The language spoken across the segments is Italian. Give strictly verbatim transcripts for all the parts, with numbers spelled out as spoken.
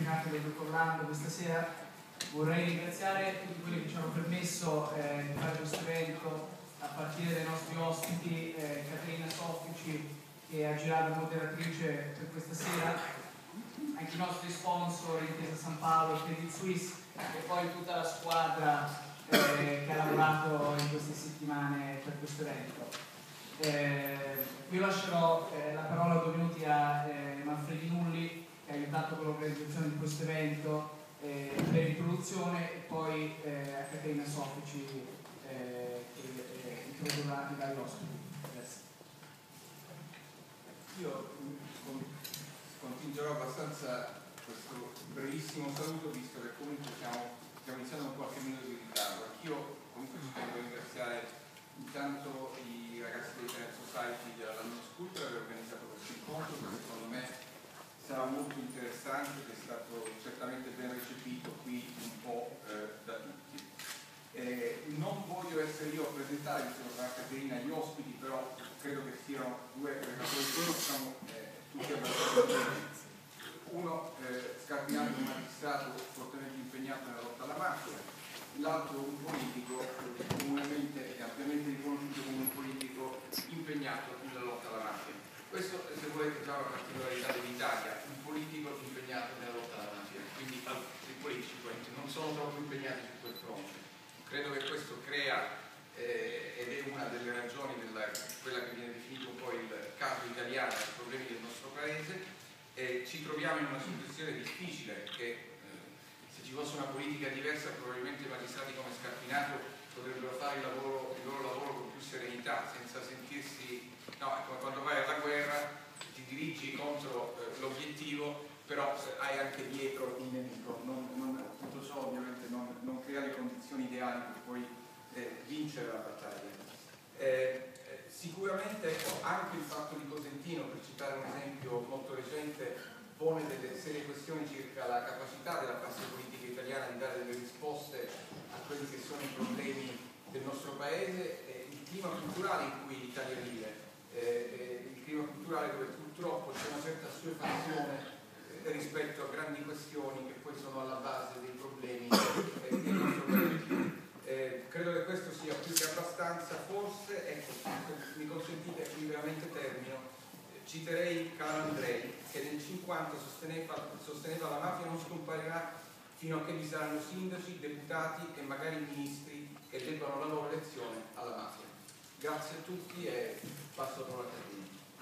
Scarpinato e del dottor Lando questa sera. Vorrei ringraziare tutti quelli che ci hanno permesso eh, di fare questo evento, a partire dai nostri ospiti, eh, Caterina Soffici, che ha girato moderatrice per questa sera, anche i nostri sponsor, Intesa San Paolo e Credit Suisse, e poi tutta la squadra eh, che ha lavorato in queste settimane per questo evento. Eh, io lascerò eh, la parola due minuti a eh, Manfredi Nulli, che ha aiutato con l'organizzazione di questo evento, eh, per l'introduzione, e poi eh, a Caterina Soffici eh, che eh, introdurrà i vari ospiti. Grazie. Io contingerò abbastanza questo brevissimo saluto, visto che comunque siamo, stiamo iniziando con qualche minuto di ritardo. Anch'io comunque ci tengo a ringraziare intanto i ragazzi dei Internet Society della London School per aver organizzato questo incontro, che secondo me sarà molto interessante, che è stato certamente ben recepito qui un po' eh, da tutti. Eh, non voglio essere io a presentare, visto che sarà Caterina gli ospiti, però credo che siano due relatori che conosciamo eh, tutti abbastanza bene. Uno, eh, Scarpinato, un magistrato fortemente impegnato nella lotta alla mafia, l'altro un politico comunemente e ampiamente riconosciuto come un politico impegnato nella lotta alla mafia. Questo, se volete, è già una particolarità dell'Italia, un politico impegnato nella lotta alla mafia, quindi i politici non sono troppo impegnati su quel fronte. Credo che questo crea, eh, ed è una delle ragioni della quella che viene definito un po' il caso italiano dei problemi del nostro paese. Eh, ci troviamo in una situazione difficile, che eh, se ci fosse una politica diversa probabilmente i magistrati come Scarpinato potrebbero fare il, lavoro, il loro lavoro con più serenità, senza sentirsi, no, è come quando vai alla guerra, ti dirigi contro eh, l'obiettivo, però eh, hai anche dietro il nemico. Non, non, tutto ciò ovviamente non, non crea le condizioni ideali per poi eh, vincere la battaglia. Eh, Sicuramente ecco, anche il fatto di Cosentino, per citare un esempio molto recente, pone delle serie questioni circa la capacità della classe politica italiana di dare delle risposte a quelli che sono i problemi del nostro paese, e il clima culturale in cui l'Italia vive, eh, il clima culturale dove purtroppo c'è una certa assuefazione eh, rispetto a grandi questioni che poi sono alla base dei problemi eh, del nostro paese. Eh, credo che questo sia più che abbastanza. Forse, ecco, mi consentite, qui veramente termino, eh, citerei Calandrei, che nel cinquanta sosteneva, sosteneva la mafia non scomparirà fino a che vi saranno sindaci, deputati e magari ministri che debbano la loro lezione alla mafia. Grazie a tutti e passo la parola a Caterina.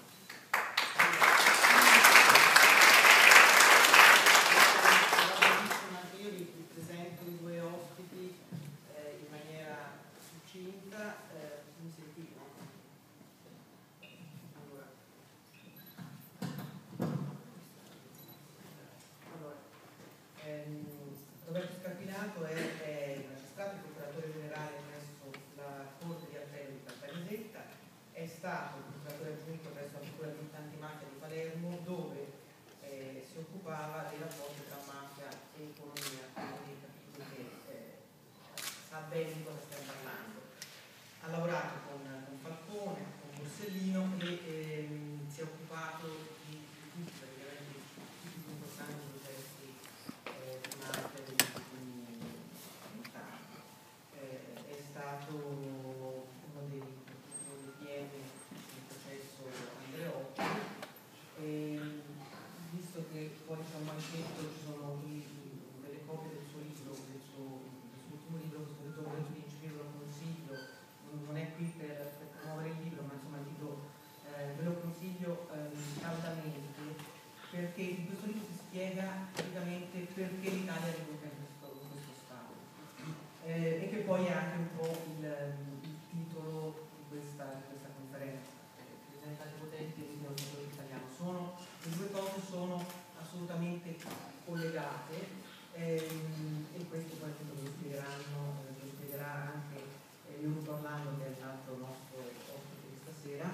Roberto Scarpinato è, è magistrato e procuratore generale presso la Corte di Appello di Caltanissetta, è stato procuratore aggiunto presso la Procura di Antimafia di Palermo, dove eh, si occupava dei rapporti tra mafia e economia, quindi capite che eh, sa bene di cosa stiamo parlando. Ha lavorato con, con Falcone, con Borsellino e ehm, si è occupato di, di tutti, praticamente tutti i importanti processi eh, di mafia degli ultimi vent'anni. Eh, è stato uno dei piedi del processo Andreotti, e visto che poi c'è un banchetto, ci sono qui delle copie del suo libro, del suo, del suo ultimo libro, questo ritorno del principe, ve lo consiglio. Non è qui per, per promuovere il libro, ma insomma il libro eh, ve lo consiglio eh, caldamente, perché in questo libro si spiega praticamente perché l'Italia è venuta in questo, in questo stato, eh, e che poi è anche un po' il, il titolo di questa, di questa conferenza, Presidente potenti e l'ultimo settore italiano. Sono, le due cose sono assolutamente collegate, ehm, e questo poi ve lo spiegheranno, eh, lo spiegherà anche Luca Orlando, che è l'altro nostro ospite di stasera.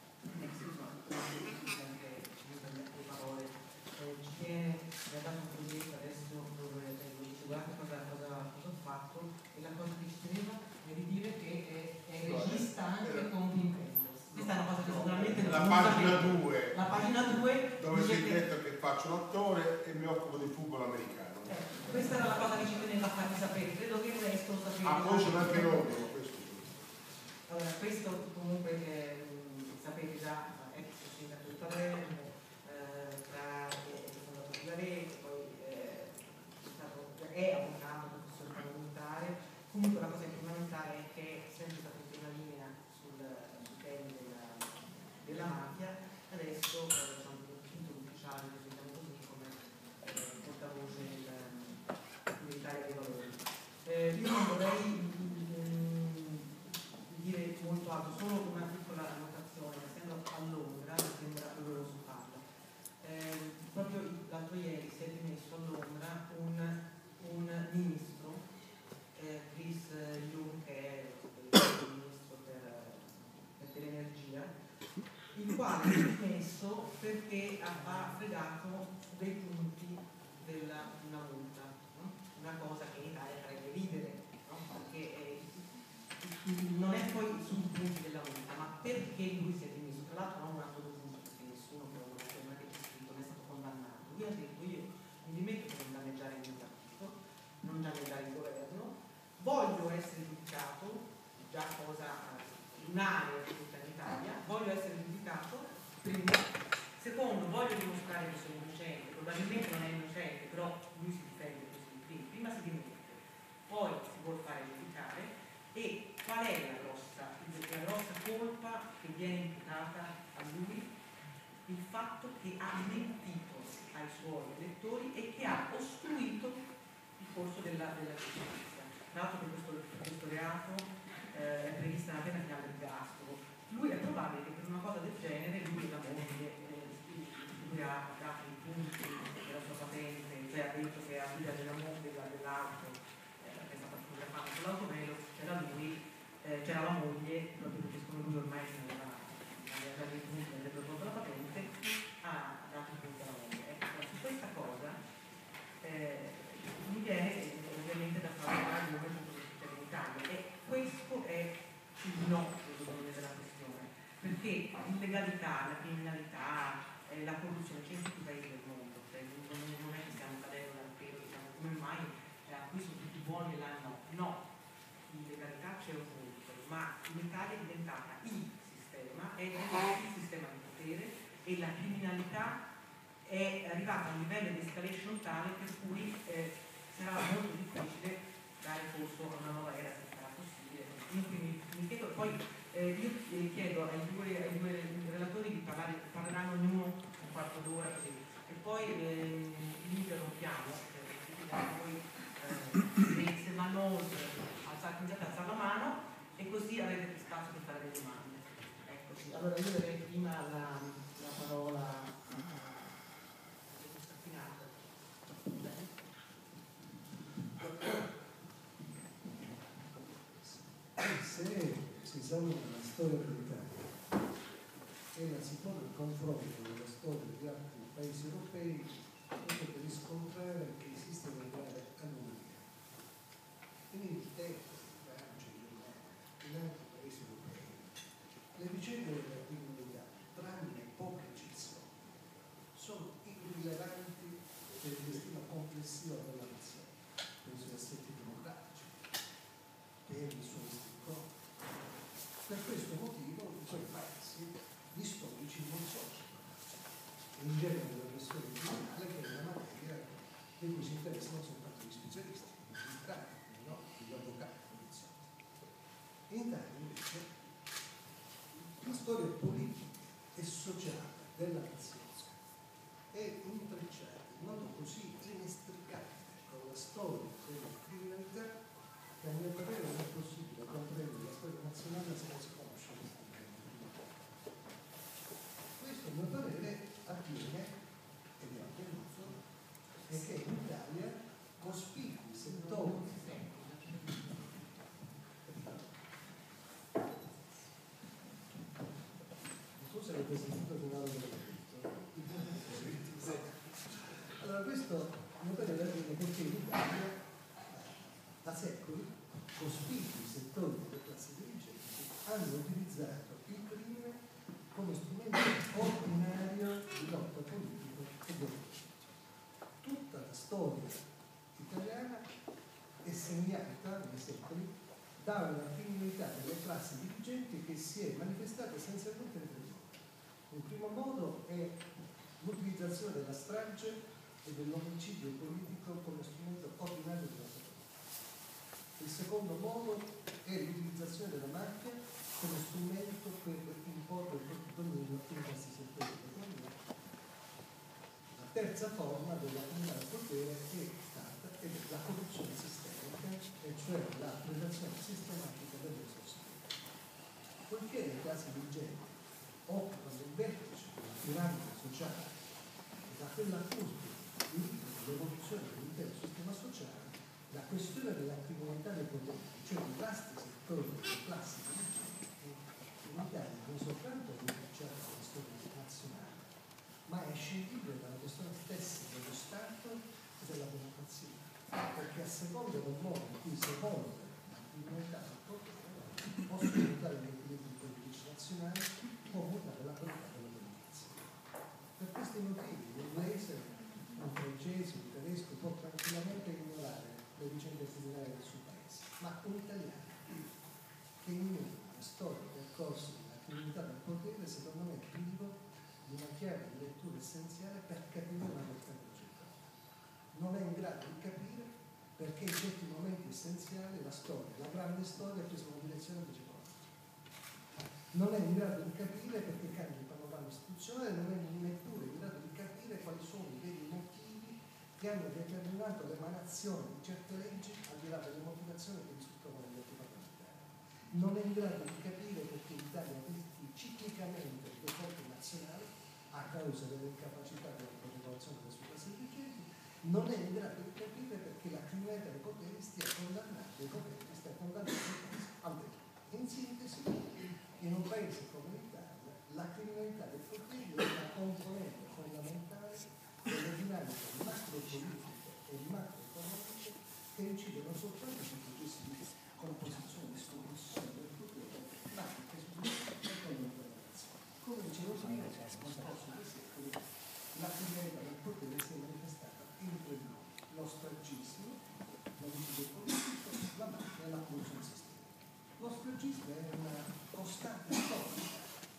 Anche le parole eh, ci tiene, mi ha dato un progetto adesso dove lo dice, guarda cosa, cosa, cosa ho fatto, e la cosa che ci teneva è di dire che è, è regista anche con Wim Wenders. Questa è una cosa che sicuramente non la pagina due, la pagina due dove si è detto che faccio l'attore e mi occupo occupo di football americano. Eh, questa era la cosa che ci teneva a farvi sapere, credo che il resto lo sapete. Ah, poi c'è anche loro, questo. Allora, questo comunque eh, sapete già, ex sindaco di Palermo, eh, tra che è fondatore della rete, poi eh, è, stato, è avvocato, professore parlamentare. Comunque la cosa fondamentale è che è sempre stato in prima linea sul, sul tema della, della mafia. Adesso eh, diciamo, il titolo ufficiale, diciamo così, come eh, portavoce dell'Italia dei Valori. Eh, io non vorrei dire molto altro, solo una piccola annotazione, essendo a Londra mi sembra doveroso farlo. Eh, proprio l'altro ieri si è dimesso a Londra un, un ministro, eh, Chris Young, che è il ministro per, per l'energia, il quale si è dimesso perché ha, ha fregato dei punti della una multa, no? Una cosa che in Italia farebbe ridere, no? Perché eh, non è poi sui punti della multa, ma perché lui si è dimesso. Tra l'altro non un atto dovuto, perché nessuno che non è scritto non è stato condannato. Lui ha detto: io mi dimetto per non danneggiare il mio partito, non danneggiare il governo, voglio essere giudicato, già cosa un'area di tutta l'Italia, voglio essere giudicato, primo. Secondo, voglio dimostrare che sono innocente, probabilmente non è innocente, però lui si difende così, prima, prima si dimette, poi si vuole fare giudicare. E qual è la grossa, la grossa colpa che viene imputata a lui? Il fatto che ha mentito ai suoi elettori e che ha ostruito il corso della, della giustizia. Tra l'altro per questo, questo reato eh, è prevista una pena finale ergastolo. Lui è probabile che per una cosa del genere lui e la moglie eh, lui ha dato i punti della sua patente, cioè ha detto che a guida della moglie dell'auto eh, che è stata fotografata sull'automelo c'era lui, eh, c'era la moglie, proprio perché siccome lui ormai se ne aveva già dei punti nel prodotto la patente, ha dato i punti alla moglie. Ecco, su questa cosa eh, mi viene ovviamente da fare un ragione su cosa succede in Italia, e questo è il no della questione, perché l'illegalità, la criminalità, eh, la corruzione c'è in tutti i paesi del mondo, cioè, non, non è che stiamo cadendo dal pelo, diciamo, come mai eh, a qui sono tutti buoni e là no, no, l'illegalità c'è ovunque, ma l'Italia è diventata il sistema, è il sistema di potere, e la criminalità è arrivata a un livello di escalation tale per cui eh, sarà molto difficile dare corso a una nuova era, se sarà possibile. Quindi mi chiedo, poi eh, io eh, chiedo ai due, ai due relatori di parlare, parleranno ognuno un quarto d'ora così, e poi eh, li interrompiamo, poi eh, se vanno oltre alzate, iniziate a alzare la mano e così avete più spazio per fare delle domande. Eccoci. Allora io darei prima la, la parola a Spinato. Se si esamina la storia dell'Italia e la si pone in confronto con la storia di altri paesi europei, potete riscontrare che esiste una grave anomalia. In Inghilterra, in Francia, in Germania, in altri paesi europei, le vicende della criminalità, tranne poche eccezioni, sono irrilevanti per il destino complessivo della nazione, per i suoi aspetti democratici, per i suoi istituti. Per questo motivo in quei paesi gli storici non sono e in genere la questione criminale, che è una materia di cui si interessano soltanto gli specialisti, i magistrati, no? Gli avvocati, in Italia invece la storia politica e sociale della nazione è intrecciata in modo così inestricabile con la storia della criminalità che a mio parere non è possibile comprendere la storia nazionale se non si conosce questa criminalità. Questo a mio parere avviene, ed è avvenuto, perché in Italia cospicui settori se avete sentito finale dell'evento. Allora questo non deve avere perché in Italia da secoli cospicui settori delle classi dirigenti hanno utilizzato il crimine come strumento ordinario di lotta politico e di opposizione. Tutta storia italiana è segnata nei secoli da una criminalità delle classi dirigenti che si è manifestata essenzialmente in tre modi. Il primo modo è l'utilizzazione della strage e dell'omicidio politico come strumento ordinario della società. Il secondo modo è l'utilizzazione della mafia come strumento per imporre il proprio dominio in questi settori dell'economia. La terza forma della comunità del potere è stata ed è la corruzione sistemica, e cioè la prelazione sistematica delle risorse. Poiché le classi dirigenti occupano il vertice della piramide sociale e da quella curva dirigono l'evoluzione dell'intero sistema sociale, la questione della criminalità dei poteri, cioè i vasti settori delle classi dirigenti, in Italia non soltanto è rinunciata alla storia nazionale, ma è scindibile dalla questione stessa dello Stato e della democrazia, perché a seconda del modo in cui si evolve la criminalità del potere possono mutare gli equilibri politici nazionali, può mutare la qualità della democrazia. Per questi motivi l'inglese, un francese, un tedesco può tranquillamente ignorare le vicende criminali del suo paese, ma un italiano che ignora la storia del percorso della criminalità del potere, secondo me è privo di una chiave di lettura essenziale per capire la realtà della società. Non è in grado di capire perché in certi momenti essenziali la storia, la grande storia ha preso una direzione che ci porta. Non è in grado di capire perché cambia il panorama istituzionale, non è neppure in grado di capire quali sono i veri motivi che hanno determinato l'emanazione di certe leggi al di là delle motivazioni che risultano negli atti parlamentari. Non è in grado di capire perché l'Italia acquisti ciclicamente dei corpi nazionali a causa dell'incapacità della partecipazione delle sue classi dirigenti. Non è in grado di capire perché la criminalità dei poteri stia condannando i poteri, stia condannando il paese al delitto. In sintesi, in un paese come l'Italia, la criminalità dei poteri è una componente fondamentale delle dinamiche macropolitiche e macroeconomiche che incidono non soltanto sui processi di composizione e scomposizione del potere, ma anche sugli economici della nazione. Come dicevo prima, nel corso dei secoli, la criminalità del potere si è manifestata in tre modi: lo stragismo, l'omicidio politico, la mafia e la corruzione sistemica. Lo stragismo è una costante storia.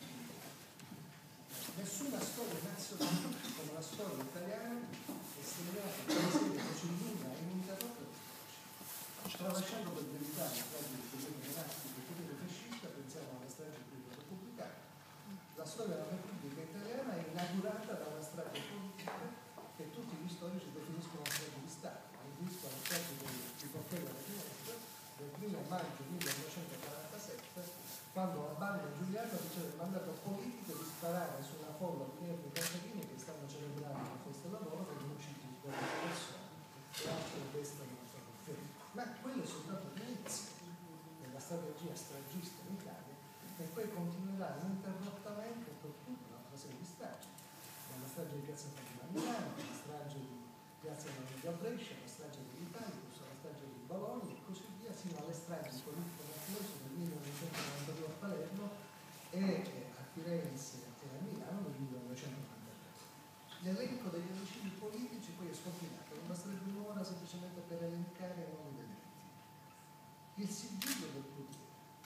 Nessuna storia nazionale come la storia italiana è segnata da una serie così lunga e ininterrotta di stragi. Tralasciando per verità la strage del periodo monastico e del periodo fascista, pensiamo alla strage del periodo repubblicano. La storia della Repubblica italiana è inaugurata da una strage politica che tutti gli storici definiscono una strage di Stato. Riferisco alla strage di Portello alla Finestra del primo maggio millenovecentoquarantasette, quando la banda Giuliano riceve il mandato politico di sparare su una folla di nervi contadini che stanno celebrando la festa del lavoro per l'omicidio di quattro persone e altri restano feriti. Ma quello è soltanto l'inizio della strategia stragista in Italia, che poi continuerà ininterrottamente per tutta una serie di stragi, dalla strage di Piazza Fatima a Milano, la strage di Piazza Maria a Brescia, la strage dell'Italia, la strage di Bologna e così via, sino alle stragi politiche mafiose del millenovecentonovantadue a Palermo e a Firenze e a Milano nel millenovecentonovantatré. L'elenco degli omicidi politici poi è sconfinato, non basterebbe un'ora semplicemente per elencare i nomi degli vittime. Il sigillo del potere,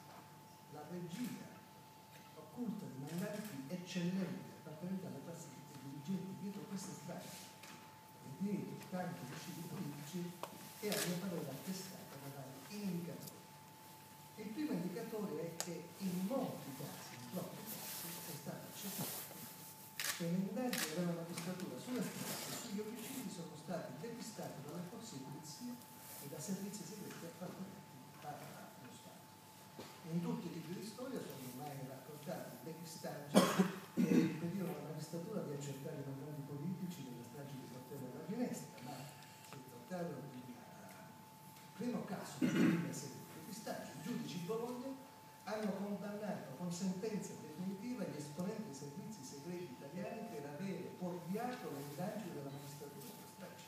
la regia occulta di mandanti eccellenti appartenenti alla classe dirigenti dietro queste strade e dietro tanti omicidi politici è a mio parere attestata da vari indicatori. Il primo indicatore è che in molti casi, in troppi casi, è stato accertato che le indagini della magistratura sulle strade e sugli omicidi sono stati depistate dalle forze di polizia e da servizi segreti appartenenti allo Stato. In tutti i libri di storia sono mai raccontati depistaggi che impedivano alla magistratura di accertare i mandanti politici nella strage di Portello alla Finestra, ma si è trattato di primo caso di depistaggio. I giudici di Bologna hanno condannato con sentenza definitiva gli esponenti dei servizi segreti italiani per avere fuorviato le indagini della magistratura sulla strage.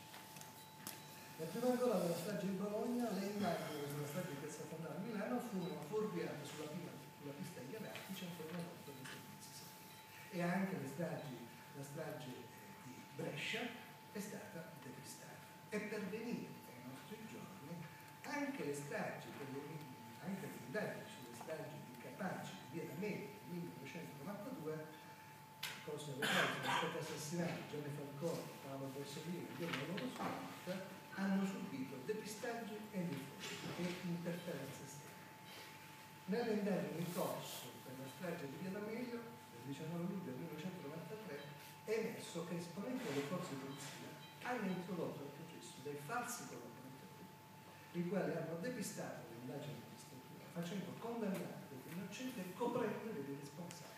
La prima gola della strage di Bologna, le indagini sulla strage di Piazza Fontana a Milano furono fuorviate sulla, sulla pista degli Adattici ancora una volta dei servizi segreti. E anche le stragi, la strage di Brescia è stata depistata. E e pervenire ai nostri giorni anche le stragi, anche le indagini sulle stragi di Capaci di Via D'Amelio del millenovecentonovantadue, cosa alle quali sono stati assassinati Gianni Falcone, Paolo Borsellino e la loro squadra, hanno subito depistaggi e diffusi e interferenze esterne. Nelle indagini in corso per la strage di Via D'Amelio del diciannove luglio millenovecentonovantatré è emerso che esponenti delle forze di polizia hanno introdotto al processo dei falsi collaboratori, i quali hanno depistato le indagini amministrative facendo condannare degli innocenti e coprendo dei responsabili.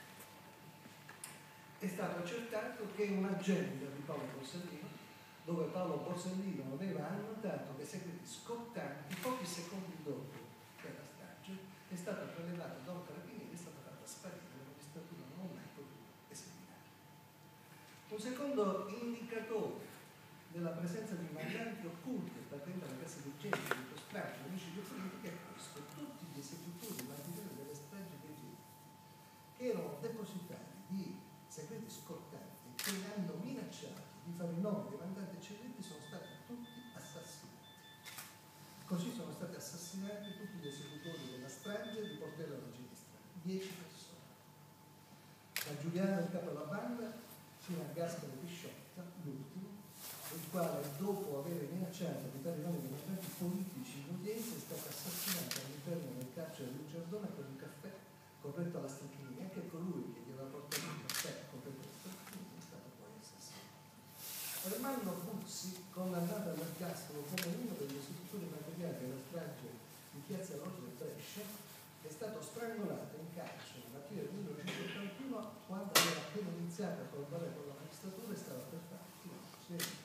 È stato accertato che un'agenda di Paolo Borsellino, dove Paolo Borsellino aveva annotato dei segreti scottanti pochi secondi dopo quella strage, è stata prelevata da un carabiniere e è stata fatta sparire, la magistratura non ha mai potuto esaminare. Un secondo indicatore della presenza di mandanti occulti appartenenti alla casa di gente di questo strage, omicidio politico, è questo: tutti gli esecutori mantieni delle stragi dei Genti, che erano depositari di segreti scottanti che li hanno minacciati di fare i nomi dei mandanti eccellenti, sono stati tutti assassinati. Così sono stati assassinati tutti gli esecutori della strage di Portello alla Ginestra, dieci persone. Da Giuliano, il capo della banda, fino a Gaspare Pisciotta, l'ultimo, il quale, dopo aver minacciato di dare i nomi dei mandanti politici in udienza, è stato assassinato all'interno del carcere di Luciardone per un caffè corretto alla Stacchini. Anche colui che gli aveva portato il caffè corretto alla Stacchini è stato poi assassinato. Ermanno Buzzi, condannato all'ergastolo come uno degli esecutori materiali della strage di Piazza Rosa e Brescia, è stato strangolato in carcere a mattina del millenovecentottantuno, quando aveva appena iniziato a collaborare con la magistratura e stava per fare il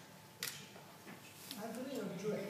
Antonino Gioè,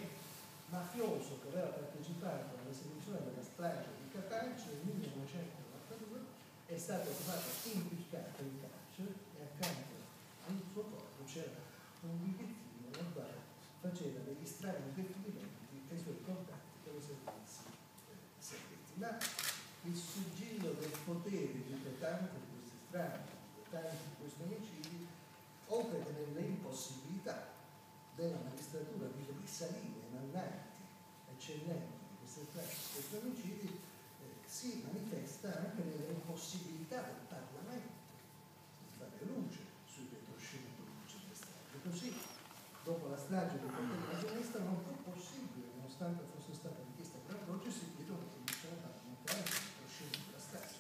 mafioso che aveva partecipato all'esecuzione della strage di Capaci nel millenovecentonovantadue, è stato trovato impiccato in carcere e accanto al suo corpo c'era un bigliettino nel quale faceva degli strani riferimenti ai suoi contatti con i servizi eh, segreti. Ma il sigillo del potere ripetante di questi strani, ripetante di questi omicidi, oltre che nelle impossibilità della magistratura di risalire ai mandanti eccellenti di questi strani, di questi omicidi, eh, si manifesta anche nelle impossibilità del Parlamento di fare luce sui retroscena politici delle stragi. Così, dopo la strage di Portello alla Ginestra, non fu possibile, nonostante fosse stata richiesta per oggi, istituire una commissione parlamentare sul retroscena della strage.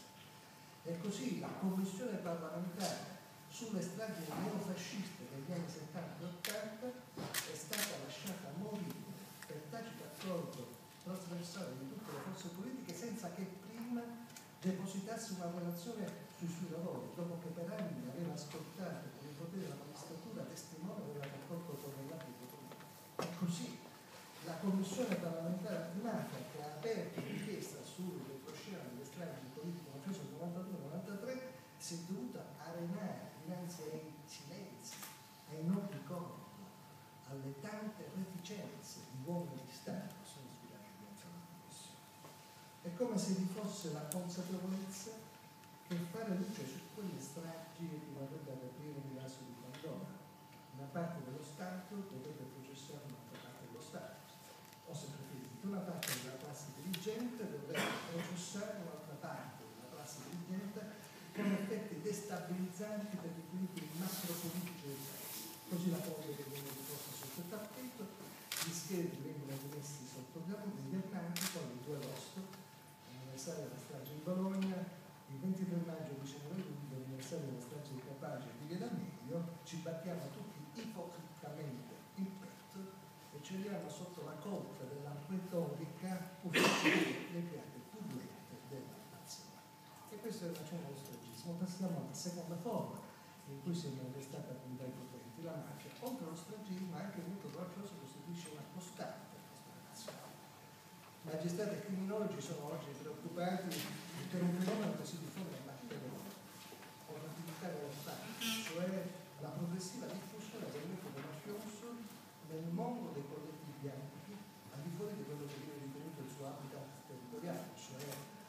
E così la commissione parlamentare sulle stragi neofasciste degli anni settanta e ottanta è stata lasciata morire per tacito accordo trasversale di tutte le forze politiche, senza che prima depositasse una relazione sui suoi lavori, dopo che per anni aveva ascoltato con i poteri della magistratura testimone del rapporto correlativo politico. E così la commissione parlamentare antimafia, che ha aperto un'inchiesta sul retroscena delle stragi politiche mafioso del novantadue novantatré, si è dovuta arenare dinanzi ai silenzi, ai noti corpi, alle tante reticenze di uomini di Stato che sono sfilati dentro la commissione. È come se vi fosse la consapevolezza che fare luce su quelle stragi equivarrebbe ad aprire un vaso di Pandora. Una parte dello Stato dovrebbe processare un'altra parte dello Stato, o se preferite, una parte della classe dirigente dovrebbe processare un'altra parte della classe dirigente, con effetti destabilizzanti per gli equilibri macropolitici del paese. Così la politica viene riposta sotto il tappeto, gli schedi vengono rimessi sotto degli arcanti, poi il due agosto, l'anniversario della strage di Bologna, il ventitré maggio, diciannove luglio, l'anniversario della strage di Capaci e di Via D'Amelio, ci battiamo tutti ipocritamente il petto e celiamo sotto la colpa della retorica ufficiale le piante pulite della nazione. E questo è una cena dello stragismo. Passiamo alla seconda forma in cui si è manifestata con dai potenti. La mafia, oltre allo stragismo, anche molto coraggioso, costituisce una costante della storia nazionale. Magistrati e criminologi sono oggi preoccupati per un fenomeno che si diffonde a Machiavelli, o l'attività volontarica, cioè la progressiva diffusione del metodo mafioso nel mondo dei colletti bianchi, al di fuori di quello che viene ritenuto il suo habitat territoriale, cioè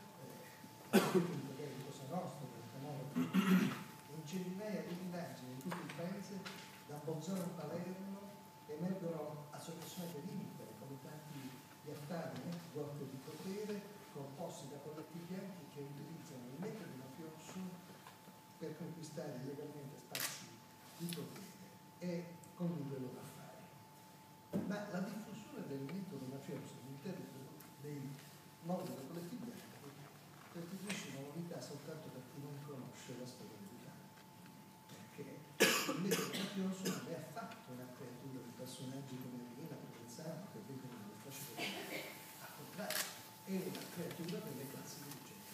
eh, Cosa Nostra, del Camorra, in centinaia di indagini in tutto il paese, da Bolzano a Palermo, emergono associazioni utilizzare illegalmente spazi di potere e comunque loro affari. Ma la diffusione del metodo mafioso all'interno dei modi della collettività costituisce una novità soltanto per chi non conosce la storia dell'Italia, perché il metodo mafioso non è affatto una creatura di personaggi come Rina, Provenzano, che vengono dalle fasce politiche, al contrario, è una creatura delle classi dirigenti.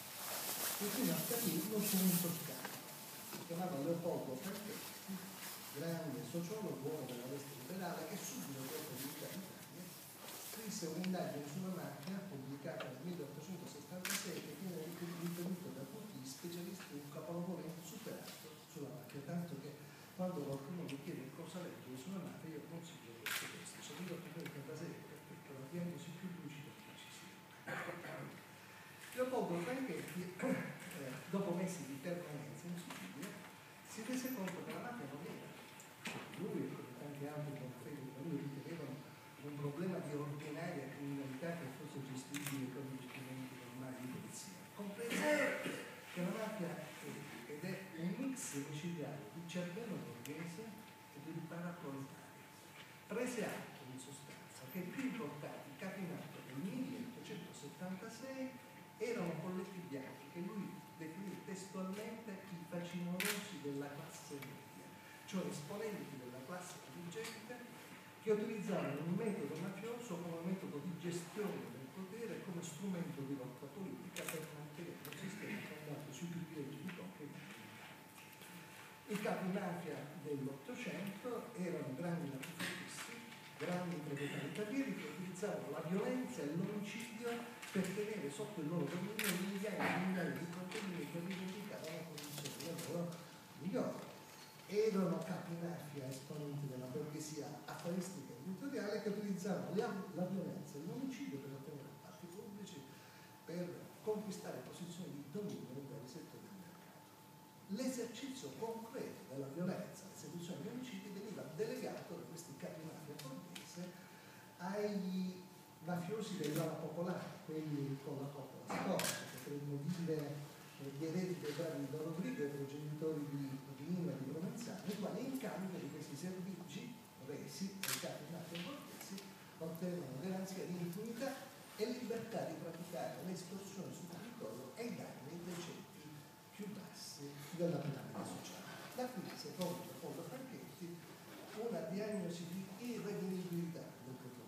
E fino a capirlo su un toscano, si chiamava Leopoldo Franchetti, grande sociologo, uomo della destra liberale, che subito dopo l'unità d'Italia scrisse un'indagine sulla mafia pubblicata nel milleottocentosessantasei che viene ritenuto da tutti gli specialisti un capolavoro insuperato sulla mafia, tanto che quando qualcuno mi chiede cosa leggere sulla mafia io consiglio questo testo. Sono milleottocentosessantasei perché la diagnosi più lucida che ci sia. Leopoldo Franchetti, eh, dopo mesi di permanenza in Sicilia, si rese conto che la mafia non era, lui e come tanti altri confrati da lui ritenevano un problema di ordinaria criminalità che fosse gestibile con gli strumenti normali di polizia, comprese che la mafia è, ed è un mix micidiale di cervello borghese e di paraproletario. Prese atto in sostanza che i più importanti capi NATO del milleottocentosettantasei erano colletti bianchi che lui definì testualmente i facinorosi della classe media, cioè esponenti della classe dirigente che utilizzavano un metodo mafioso come metodo di gestione del potere, come strumento di lotta politica per mantenere un sistema fondato sui privilegi di pochi e di molti. I capi mafia dell'Ottocento erano grandi latifondisti, grandi proprietari terrieri che utilizzavano la violenza e l'omicidio per tenere sotto il loro dominio migliaia e migliaia di contadini che rivendicavano condizioni di lavoro migliori. Erano capi mafia esponenti della borghesia affaristica e editoriale che utilizzavano la, la violenza e l'omicidio per ottenere appalti pubblici, per conquistare posizioni di dominio in vari settori del mercato. L'esercizio concreto della violenza, l'esecuzione di omicidi veniva delegato da questi capi mafia borghese ai mafiosi dell'ala popolare, quelli con la coppola storica, che potremmo dire gli eredi dei vari da Rodrigo e progenitori di Rina e di Provenzano, i quali in cambio di questi servigi resi ai capi mafia borghesi ottenevano garanzia di impunità e libertà di praticare le estorsioni sul territorio e i danni dei ceti più bassi della piramide sociale. Da qui, secondo Leopoldo Franchetti, una diagnosi di irregolibilità del problema.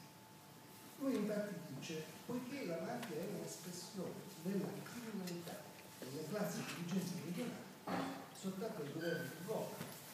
Lui infatti dice, poiché la mafia è un'espressione della criminalità delle classi dirigenti regionali, soltanto il governo di Roma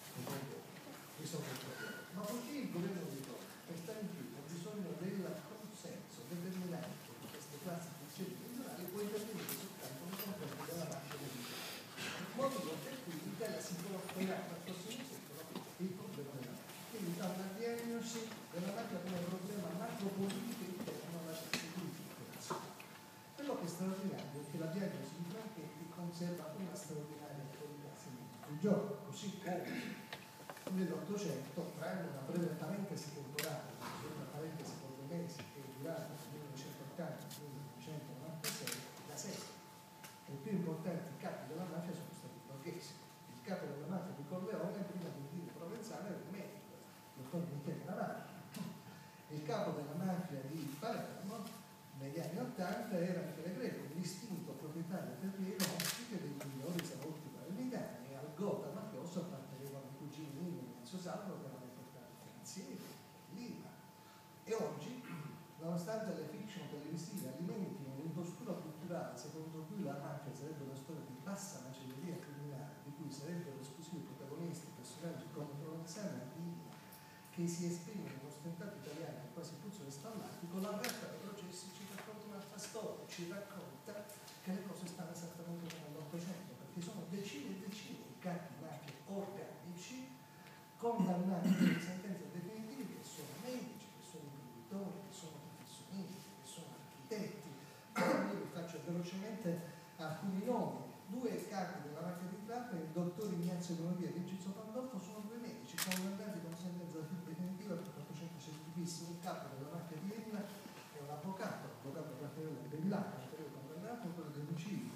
risolve il problema. Ma poiché il governo di Roma per stare in più ha bisogno del consenso determinante di queste classi dirigenti regionali, può intervenire soltanto nei confronti della mafia regionale. Motivo per cui l'Italia si collocherà nel prossimo secolo il problema della mafia. Quindi da una diagnosi della mafia come problema macropolitico interno alla classe politica nazionale. Quello che è straordinario è che la diagnosi di Franchetti conserva una straordinaria attualità di giorno, così come nell'Ottocento, tranne una breve parentesi temporale, una parentesi portoghese che è durata dal millenovecentottanta al millenovecentonovantasei, da sempre i più importanti capi della mafia sono stati borghesi. Il capo della mafia di Corleone, prima di dire Provenzano, era un medico, il dottor Michele Navarro. Il capo della mafia di Palermo negli anni Ottanta era Michele Greco, un distinto proprietario terriero ospite dei migliori salotti palermitani, e al gota mafioso appartenevano i cugini Nino e Enzo Salvo, che erano importanti finanzieri, l'I V A. E oggi, nonostante le fiction televisive alimentino l'impostura culturale secondo cui la mafia sarebbe una storia di bassa macelleria criminale, di cui sarebbero esclusivi protagonisti personaggi come Provenzano e Rina, che si esprimono in uno stentato italiano che quasi puzza di stallatico, la realtà dei processi ci racconta un'altra storia, ci racconta che le cose stanno esattamente come nell'Ottocento, perché sono decine e decine di capi mafia organici condannati per sentenze definitive, che sono medici, che sono imprenditori, che sono professionisti, che sono architetti. Io vi faccio velocemente alcuni nomi. Due capi della mafia di Trapani, il dottor Ignazio Donovia e Vincenzo Pandolfo, sono due medici condannati con sentenza definitiva per quattrocentosette bis. Il capo della mafia di Enna è un avvocato, l'avvocato Raffaele Bellano, condannato per quello di omicidio.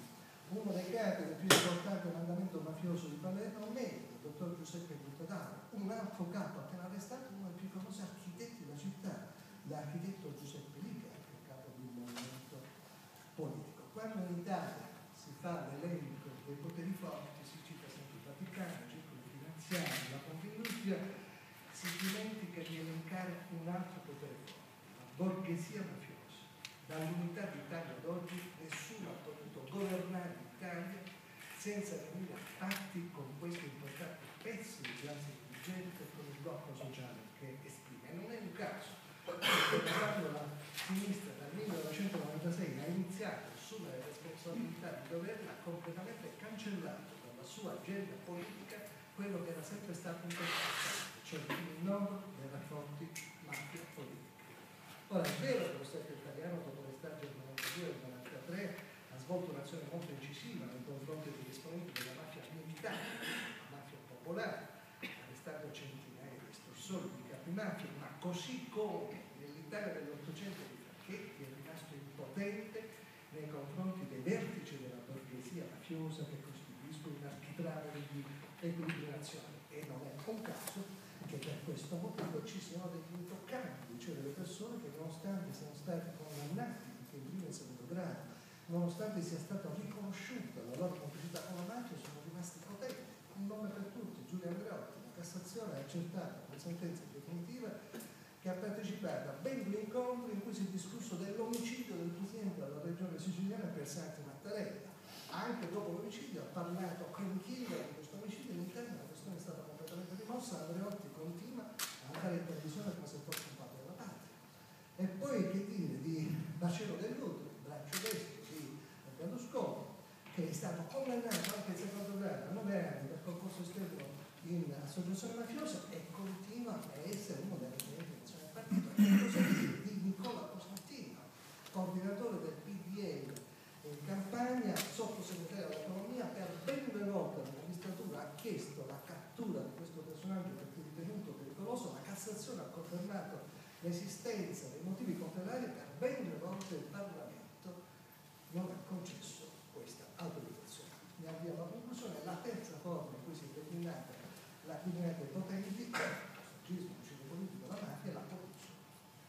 uno dei capi del più importante mandamento mafioso di Palermo, il dottor Giuseppe Buttadaro, un altro capo appena arrestato, uno dei più famosi architetti della città, l'architetto Giuseppe Liga, che è capo di un movimento politico. Quando in Italia si fa l'elenco dei poteri forti, si cita sempre il Vaticano, i circoli finanziari, la Confindustria, si dimentica di elencare un altro potere forte, la borghesia mafiosa. Dall'unità d'Italia ad oggi nessuno ha potuto governare l'Italia senza venire a patti con questo importante pezzo di classe dirigente e con il blocco sociale che esprime. E non è un caso, perché quando la sinistra dal millenovecentonovantasei ha iniziato a assumere responsabilità di governo, ha completamente cancellato dalla sua agenda politica quello che era sempre stato importante, cioè il rinnovo dei rapporti mafia politica. Ora è vero che lo Stato italiano dopo le stragi del novantadue e del novantatré ha svolto un'azione molto incisiva nei confronti degli esponenti della mafia militare, la mafia popolare, arrestando centinaia di estorsori, di capimafia, ma così come nell'Italia dell'Ottocento di Facchetti è rimasto impotente nei confronti dei vertici della borghesia mafiosa che costituiscono un architrave di equilibrio nazionale. E non è un caso che per questo motivo ci siano degli intoccabili, cioè delle persone che nonostante siano stati condannati anche in primo e secondo grado, nonostante sia stata riconosciuta la loro complicità con la mafia, sono rimasti potenti. Un nome per tutti, Giulio Andreotti. La Cassazione ha accertato con sentenza definitiva che ha partecipato a ben due incontri in cui si è discusso dell'omicidio del presidente della regione siciliana Piersanti Mattarella. Anche dopo l'omicidio ha parlato con killer di questo omicidio, all'interno la questione è stata completamente rimossa. Andreotti continua a andare in televisione come se fosse un padre della patria. E poi che dire di Marcello Dell'Utri, il braccio destro di Berlusconi, che è stato condannato anche in secondo grado a nove anni per concorso esterno in associazione mafiosa e continua a essere uno dei referenti del partito. E cosa dire di Nicola Cosentino, coordinatore del P D L in campagna, sottosegretario all'economia, per ben due volte la magistratura ha chiesto la cattura di questo personaggio perché ritenuto pericoloso. La Cassazione ha confermato l'esistenza dei motivi contrari, per ben due volte il Parlamento non ha concesso questa autorizzazione. Mi avvio alla conclusione. La terza forma in cui si è declinata la criminalità dei potenti, il fascismo, il ciclo politico, la mafia, è la corruzione,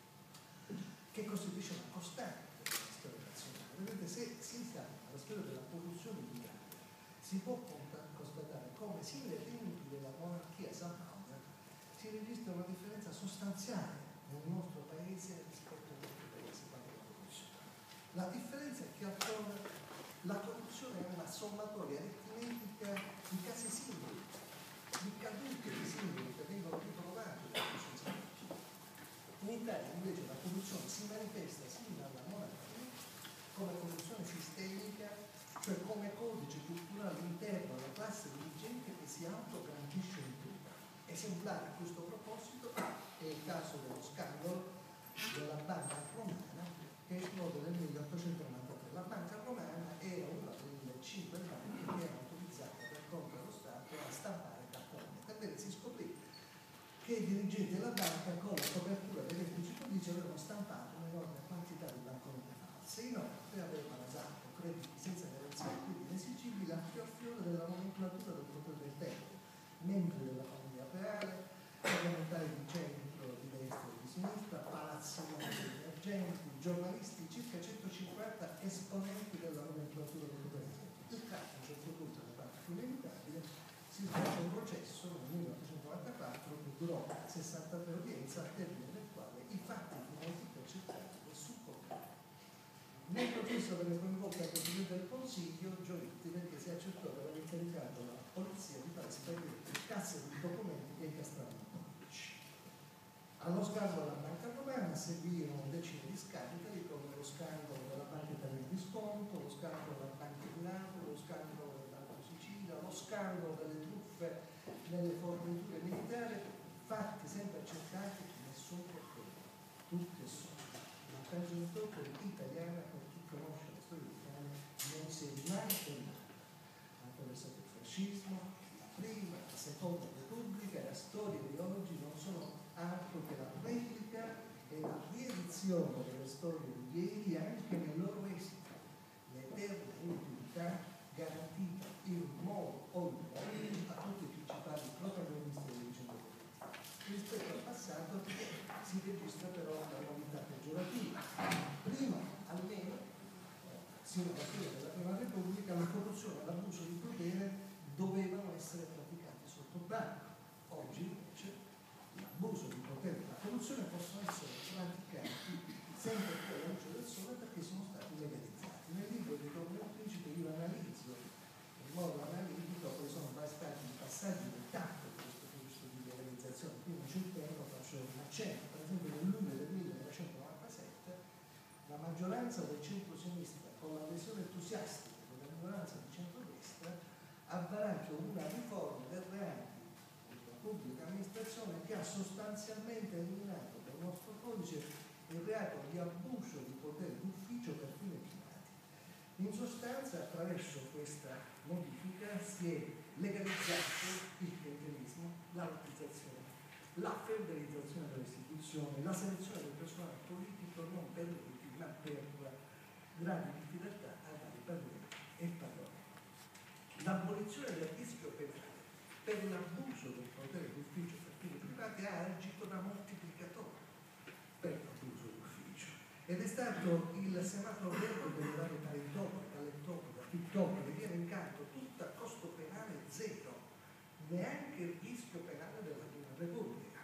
che costituisce una costante della storia nazionale. Vedete, se si esamina la storia della corruzione in Italia, si può constatare come sin dai tempi della monarchia sabauda si registra una differenza sostanziale nel nostro paese rispetto ad altri paesi quanto alla corruzione. La differenza è che altrove la corruzione è una sommatoria aritmetica di casi singoli, di caduti di singoli che vengono riprovati. In Italia invece la corruzione si manifesta sin dalla monarchia come corruzione sistemica, cioè come codice culturale interno alla classe dirigente che si autogarantisce in tutto. Esemplare a questo proposito è il caso dello scandalo della banca romana che esplode nel milleottocentonovantatré. La banca romana era una delle cinque banche che era autorizzata per conto dello Stato a stampare cartoni. Ebbene, si scoprì che i dirigenti della banca con la copertura dei vertici politici avevano stampato un'enorme quantità di banconote false. Inoltre avevano usato crediti senza garanzia, quindi inesigibili, a fior fiore della nomenclatura del potere del tempo, membri della famiglia reale, parlamentari di centro, di destra e di sinistra, palazzinosi emergenti, giornalisti, circa centocinquanta esponenti della nomenclatura del potere del tempo. Il caso a un certo punto, da parte più inevitabile, si svolge un processo nel millenovecentonovantaquattro che durò sessantatré udienze, al termine del quale i fatti furono tutti accettati e supportati. Nel processo venne coinvolto il Presidente del Consiglio, Giolitti, perché si accertò che aveva incaricato la polizia di fare spedire casse di documenti che incastravano politici. Allo scandalo della banca romana seguirono decine di scandali, come lo scandalo della banca italiana di sconto, lo scandalo della banca di Napoli, lo scandalo del Banco di Sicilia, lo scandalo delle truffe nelle forniture militari, fatti sempre accertati, nessun problema, tutti e solo. La Tangentopoli italiana, per chi conosce la storia italiana, non si è mai fermata. Ha attraversato il fascismo, la prima, la seconda repubblica, la storia di oggi non sono altro che la replica e la riedizione delle storie di ieri anche nel loro esito, l'eterna inutilità si registra però una novità peggiorativa. Prima, almeno, sino alla fine della Prima Repubblica, la corruzione e l'abuso di potere dovevano essere praticati sotto banco. Oggi invece l'abuso di potere e la corruzione possono essere praticati sempre più alla luce del sole perché sono stati legalizzati. Nel libro di Romeo Principe io analizzo in modo analitico quali sono stati i passaggi del tatto di questo processo di legalizzazione. Qui non c'è il tempo, faccio un accenno. Per esempio nel luglio del millenovecentonovantasette la maggioranza del centro-sinistra con l'adesione entusiastica della minoranza di centrodestra ha varato una riforma del reati della pubblica amministrazione che ha sostanzialmente eliminato dal nostro codice il reato di abuso di potere d'ufficio per fini privati. In sostanza, attraverso questa modifica si è legalizzato il clientelismo, la lottizzazione, la feudalizzazione delle istituzioni, la selezione del personale politico non per meriti ma per gradi di fedeltà a vari padroni e padroni. L'abolizione del rischio penale per l'abuso del potere d'ufficio per fini privati ha agito da moltiplicatore per l'abuso d'ufficio ed è stato il semaforo verde delle varie parentopole, talettopole, fittopole, viene in canto tutto a costo penale zero, neanche il rischio penale della Prima Repubblica.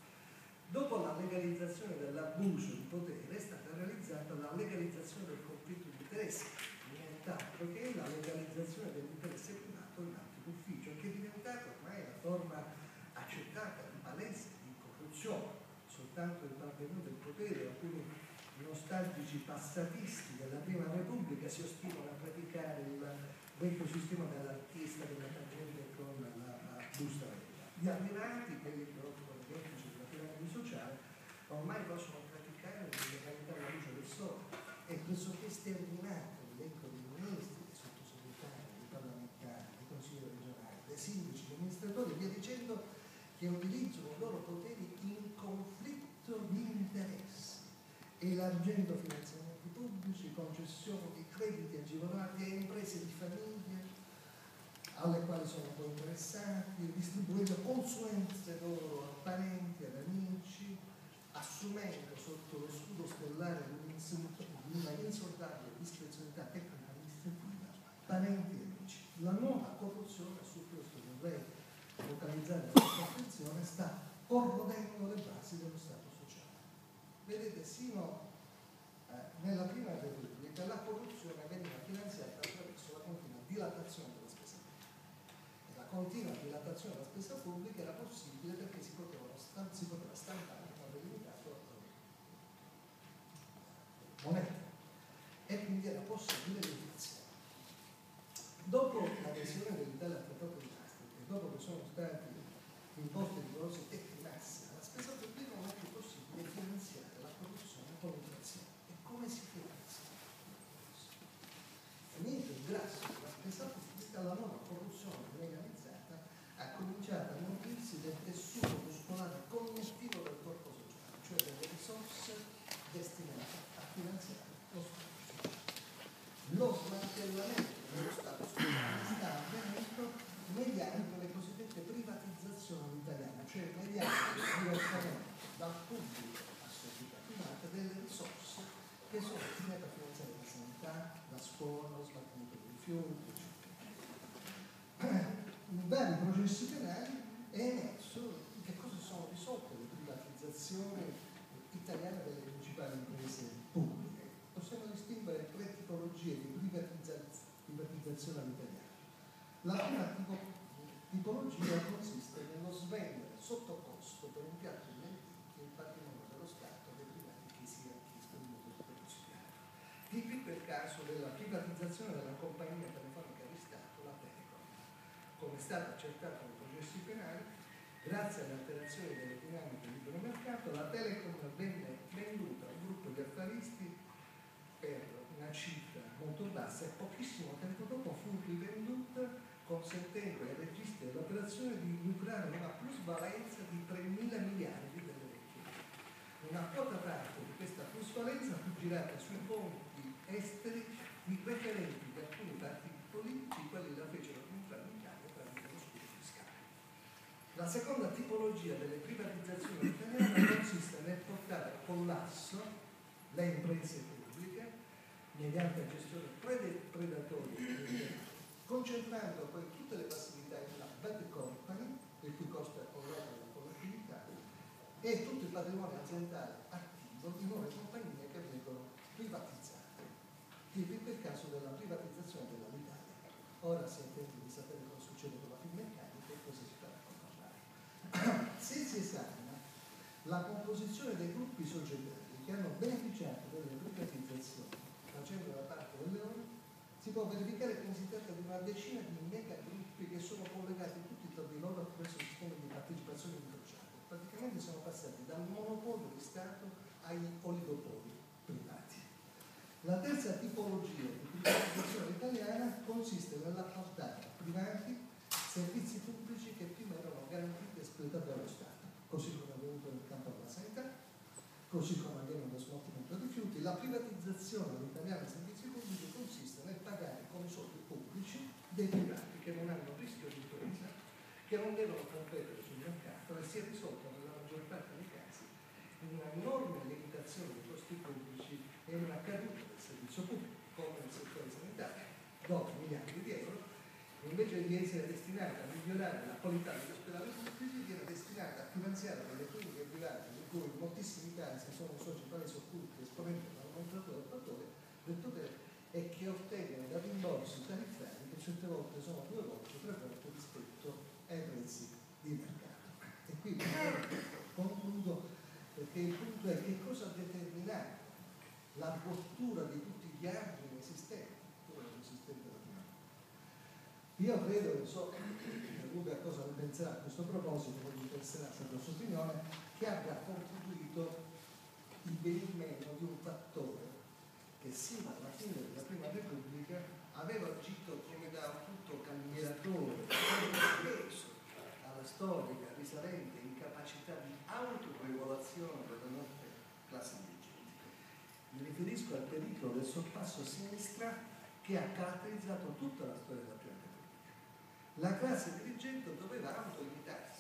Dopo la legalizzazione dell'abuso di potere è stata realizzata la legalizzazione del conflitto di interessi, nient'altro che la legalizzazione dell'interesse privato in atto d'ufficio, che è diventata ormai la forma accettata, palese di corruzione. Soltanto il parvenire del potere, alcuni nostalgici passatisti della Prima Repubblica si ostinano a praticare il vecchio sistema dell'artista della tangente con la, la busta vera. Gli arrivati, quelli che occupano i vertici della piramide sociale, ormai possono praticare l'illegalità alla luce del sole e pressoché sterminato l'elenco dei ministri, dei sottosegretari, dei parlamentari, dei consiglieri regionali, dei sindaci, dei amministratori e via dicendo, che utilizzano i loro poteri in conflitto di interessi, elargendo finanziamenti pubblici, concessioni di crediti agevolati a imprese di famiglie alle quali sono poi interessati, distribuendo consulenze loro a parenti, ad amici, assumendo sotto lo scudo stellare di una insortabile discrezionalità tecnica amministrativa parenti e amici. La nuova corruzione, su questo vorrei focalizzare la nostra attenzione, sta corrodendo le basi dello Stato sociale. Vedete, sino eh, nella Prima Repubblica la corruzione veniva finanziata attraverso la continua dilatazione della spesa pubblica. E la continua dilatazione della spesa pubblica era possibile perché si poteva, si poteva stampare con delimitato moneta e quindi era possibile l'inflazione. Dopo l'adesione dell'Italia al Trattato di Maastricht e dopo che sono stati imposti rigorosi tetti massi alla spesa pubblica, non è più possibile finanziare la corruzione con l'inflazione. E come si finanzia la corruzione? Finito il grasso della spesa pubblica, la nuova corruzione legalizzata ha cominciato a nutrirsi del tessuto muscolare connettivo del corpo sociale, cioè delle risorse destinate a finanziare lo Stato sociale. Lo smantellamento dello Stato sociale sta avvenendo mediante le cosiddette privatizzazioni italiane, cioè mediante il diversamento dal pubblico a società privata delle risorse che sono destinate a finanziare la sanità, la scuola, lo smaltimento dei rifiuti, eccetera. In vari processi penali è emerso che cosa sono risolte le privatizzazioni italiane delle principali imprese pubbliche. Possiamo distinguere tre tipologie di privatizzazione all'italiana. La prima tipo, tipologia consiste nello svendere sotto costo per un piatto di lenticchie il patrimonio dello Stato dei privati che si acquistano in modo spropositato. Tipico è il caso della privatizzazione della compagnia telefonica di Stato, la Telecom. Come è stato accertato nei processi penali, grazie alle alterazioni delle dinamiche del libero mercato, la Telecom venne venduta a un gruppo di affaristi per una cifra molto bassa e pochissimo tempo dopo fu rivenduta, consentendo ai registi dell'operazione di lucrare una plusvalenza di tremila miliardi delle vecchie. Una quota parte di questa plusvalenza fu girata sui conti esteri di preferenti di alcuni partiti politici, quelli la fecero entrare in Italia tramite lo scudo fiscale. La seconda tipologia delle privatizzazioni italiane consiste nel le imprese pubbliche mediante gestione predatoria, concentrando poi tutte le passività in una bad company, il cui costo è corretto dalla collettività, e tutto il patrimonio aziendale attivo di nuove compagnie che vengono privatizzate. Tipico il caso della privatizzazione dell'Alitalia. Ora si è tempo di sapere cosa succede con la Finmeccanica e cosa si farà con la. Se si esamina la composizione dei gruppi societari che hanno beneficiato delle privatizzazioni facendo la parte del leone, si può verificare che si tratta di una decina di megagruppi che sono collegati tutti tra di loro attraverso il sistema di partecipazione incrociata. Praticamente sono passati dal monopolio di Stato agli oligopoli privati. La terza tipologia di privatizzazione italiana consiste nell'appaltare a privati servizi pubblici che prima erano garantiti e espletati dallo Stato, così come è avvenuto nel campo della sanità, così come avviene nello smaltimento dei rifiuti. La privatizzazione all'italiana dei servizi pubblici consiste nel pagare con soldi pubblici dei privati che non hanno rischio di impresa, che non devono competere sul mercato e si è risolto nella maggior parte dei casi in una enorme limitazione dei costi pubblici e una caduta del servizio pubblico, come nel settore sanitario, dove miliardi di euro, invece di essere destinati a migliorare la qualità degli ospedali pubblici, viene destinata a finanziare delle cliniche private di cui in moltissimi casi sono soci palesi occulti esponenti dell'amministratore del potere e che ottengono da rimborsi tariffari che certe volte sono due volte, tre volte rispetto ai prezzi di mercato. E qui concludo, perché il punto è che cosa ha determinato la rottura di tutti gli argini esistenti, pure esistenti da prima. Io credo, non so, Luca cosa ne penserà a questo proposito, poi mi interesserà sempre la sua opinione, che abbia contribuito il venir meno di un fattore che sino alla fine della Prima Repubblica aveva agito come da tutto calmieratore, peso alla storica risalente incapacità di autoregolazione delle nostre classi dirigenti. Mi riferisco al pericolo del sorpasso a sinistra che ha caratterizzato tutta la storia della Prima Repubblica. La classe dirigente doveva autolimitarsi